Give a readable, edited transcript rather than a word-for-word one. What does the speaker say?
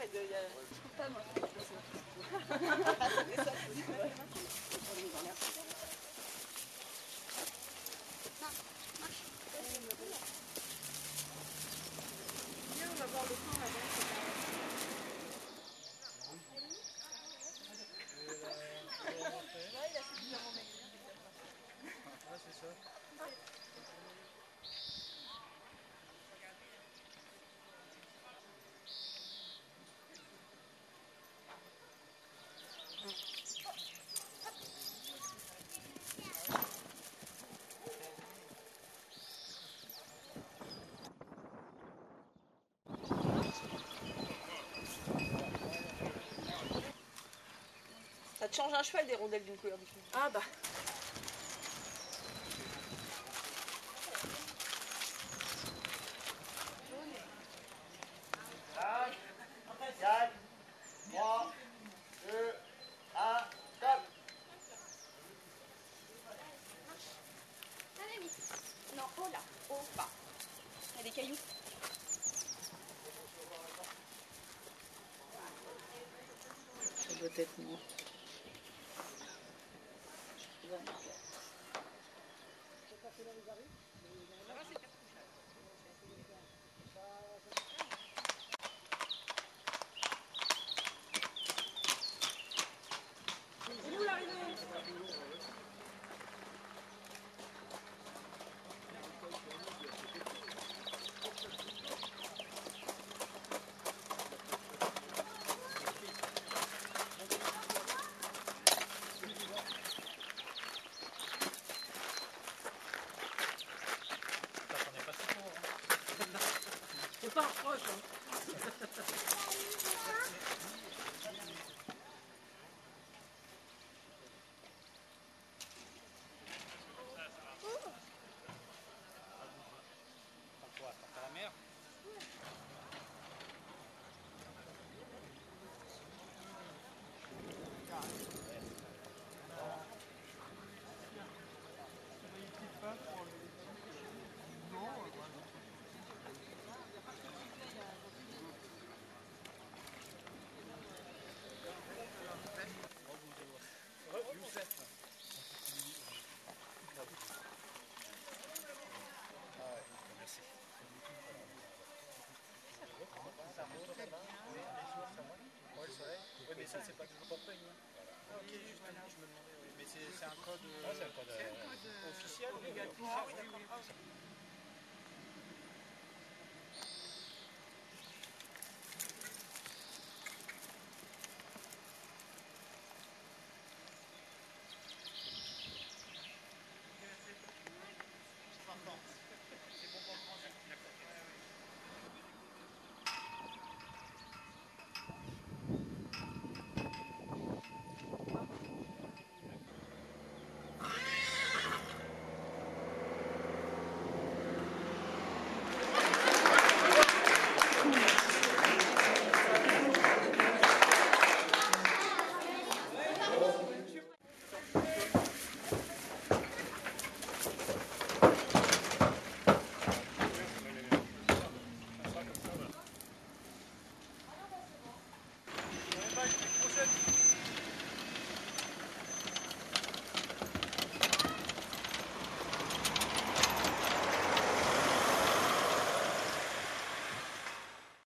Je trouve pas moi. Viens, on va voir le camp là-bas. Il a suffisamment maigri. Ouais, c'est ça. Ça te change un cheval des rondelles d'une couleur différente. Ah bah. Non, oh là, oh bas. Il y a des cailloux. Ça doit être moi. C'est nous l'arrivée. C'est pas proche, hein. À la mer. Oui, mais ça, c'est pas toujours porté. Ok, justement, je me demandais. Oui. Mais c'est un code, officiel obligatoire.